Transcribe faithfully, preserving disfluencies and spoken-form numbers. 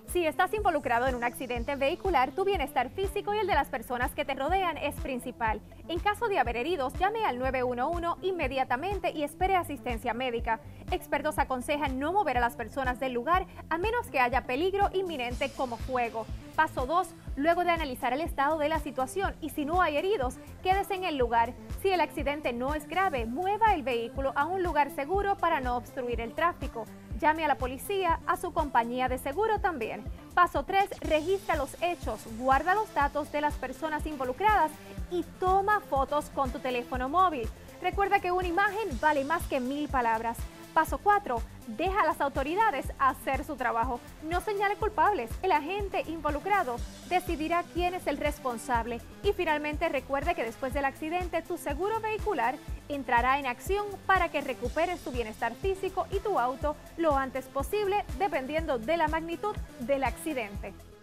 Si estás involucrado en un accidente vehicular, tu bienestar físico y el de las personas que te rodean es principal. En caso de haber heridos, llame al nueve uno uno inmediatamente y espere asistencia médica. Expertos aconsejan no mover a las personas del lugar a menos que haya peligro inminente como fuego. Paso dos. Luego de analizar el estado de la situación y si no hay heridos, quédese en el lugar. Si el accidente no es grave, mueva el vehículo a un lugar seguro para no obstruir el tráfico. Llame a la policía, a su compañía de seguro también. Paso tres. Registra los hechos, guarda los datos de las personas involucradas y toma fotos con tu teléfono móvil. Recuerda que una imagen vale más que mil palabras. Paso cuatro. Deja a las autoridades hacer su trabajo. No señale culpables. El agente involucrado decidirá quién es el responsable. Y finalmente recuerde que después del accidente tu seguro vehicular entrará en acción para que recuperes tu bienestar físico y tu auto lo antes posible, dependiendo de la magnitud del accidente.